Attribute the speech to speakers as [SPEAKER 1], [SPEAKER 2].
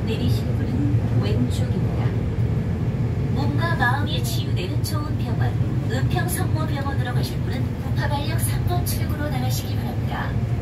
[SPEAKER 1] 내리실 분은 왼쪽입니다. 몸과 마음이 치유되는 좋은 병원, 은평성모병원으로 가실 분은 구파발역 3번 출구로 나가시기 바랍니다.